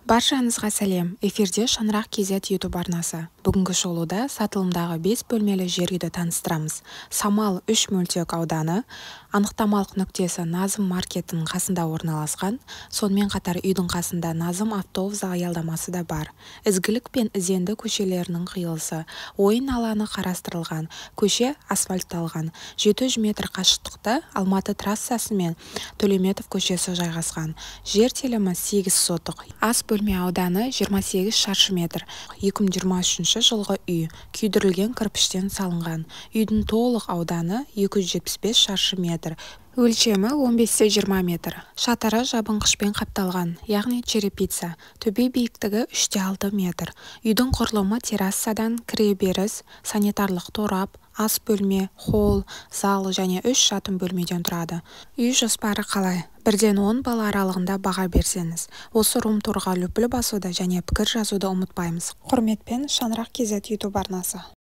Баршаңызға сәлем. Эфирде Шаңырақ KZ YouTube арнасы. Бүгінгі шолуда сатылымдағы 5 бөлмелі жер үйді таныстырамыз. Самал 3 мөлтек ауданы, анықтамалық нүктесі Назым маркетінің қасында орналасқан, сонымен қатар үйдің қасында Назым автобус аялдамасы да бар. Ізгілік пен Ізенді көшелерінің қиылысы, ойын алаңы қарастырылған, көше асфальтталған, 700 метр қашықтықта Алматы трассасы мен Төлеметов көшесі жайғасқан. Жер телімі 8 сотық. Ас бөлме ауданы 28 шаршы метр. 2023 жылғы үй, күйдірілген кірпіштен салынған. Үйдің толық ауданы 275 шаршы метр. Өлшемі 15-20 метр. Шатыры жабынғышпен қапталған, яғни черепица. Төбе биіктігі 3-6 метр. Үйдің құрылымы террассадан кіреберіс, санитарлық торап, ас бөлме, холл, зал және 3 жатын бөлмеден тұрады. Үй жоспары қалай? 1-10 бала аралығында баға берсеңіз. Осы рум-турға лүпіл басуды және пікір жазуды ұмытпаймыз. Құрметпен Шаңырақ KZ YouTube арнасы.